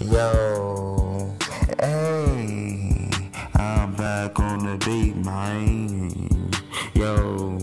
Yo, hey, I'm back on the beat, man. Yo,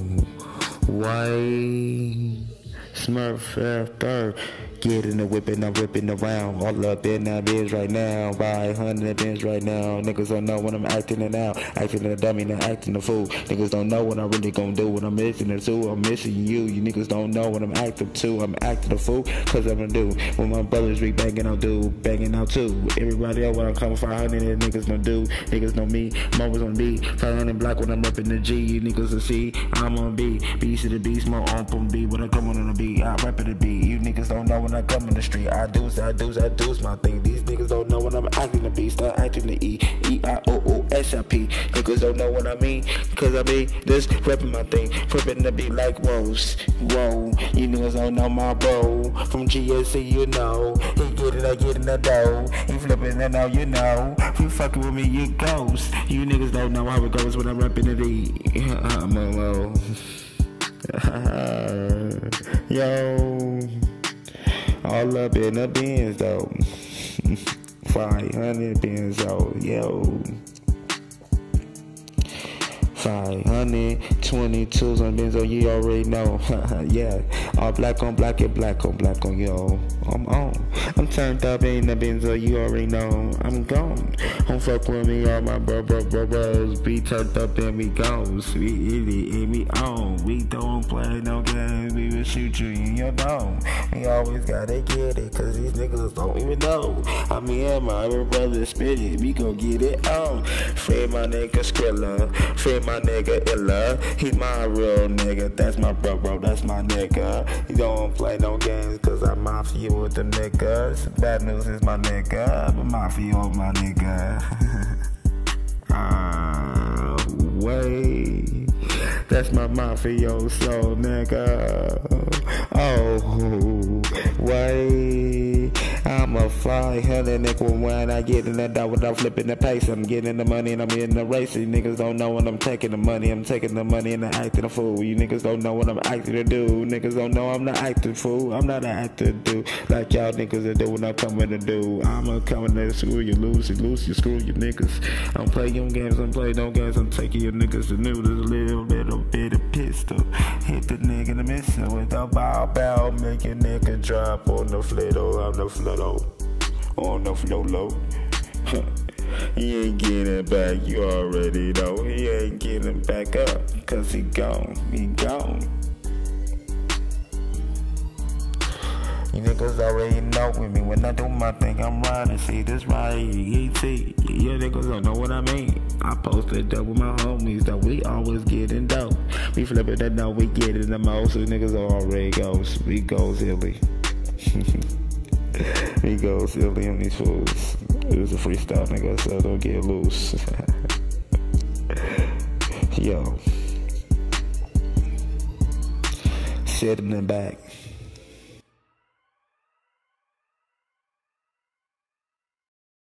white Smurf after. Get in the whip and I'm whipping around. All up in that bitch right now. Buy 100 bins right now. Niggas don't know when I'm acting it out. Acting a dummy, not acting a fool. Niggas don't know what I really gon' do. When I'm missing it too, I'm missing you. You niggas don't know what I'm acting to. I'm acting a fool, cause I'm a dude. When my brothers be banging out, dude, banging out too. Everybody else when I'm coming 500, niggas don't do. Niggas know me, I'm always on B. 500 black when I'm reppin' the G. You niggas will see, I'm on B. Beast to the beast, more on B. When I come on the beat, I rap the beat. You niggas don't know when I come in the street. I do's my thing. These niggas don't know when I'm acting the beast. Start acting the E-I-O-O-S-I-P. Niggas don't know what I mean, cause I be just reppin' my thing. Flippin' the beat like Rose. Whoa, you niggas don't know my bro. From GSC, you know. He get it, I get in the dough. He flippin' it now, you know. If you fucking with me, you ghost. You niggas don't know how it goes when I'm reppin' the beat. I'm alone. Yo, all up in the bins though. 500 bins though, yo. 522s on Benzo, you already know. Yeah, all black on black and black on black on, yo. I'm on. I'm turned up in the Benzo, you already know. I'm gone. Don't fuck with me, all my bros. Be turned up and we goes. We eat it and we on. We don't play no games, we will shoot you in your dome. We always gotta get it, cause these niggas don't even know. I mean, and my brother spit it, we gon' get it on. Free my nigga Skrilla, free my nigga Illa, he's my real nigga, that's my bro, that's my nigga. He don't play no games, cause I'm mafia with the niggas. Bad news is my nigga, but mafia with my nigga. Wait, that's my mafioso nigga. Oh, wait, I'm a 500 nigga when I get in the door without flipping the pace. I'm getting the money and I'm in the race. You niggas don't know when I'm taking the money. I'm taking the money and I'm acting a fool. You niggas don't know what I'm acting to do. Niggas don't know I'm not acting fool. I'm not an actor dude like y'all niggas are doing. I'm coming to do. I'm coming to screw you, lose you, screw you niggas. I'm playing games, I'm playing no games. I'm taking your niggas to noodles, a little bit of pistol. Hit the nigga in the middle with a bow, make a nigga drop on the flitto, on the flitto, on the flow low. He ain't getting back, you already know. He ain't getting back up, cause he gone. You niggas already know with me. When I do my thing, I'm riding. See this right, ET. You niggas don't know what I mean. I posted up with my homies that we always getting dope. We flipping that now, we getting the most. So niggas already goes. We go silly. We go silly on these fools. It was a freestyle, nigga, so don't get loose. Yo. Sit in the back.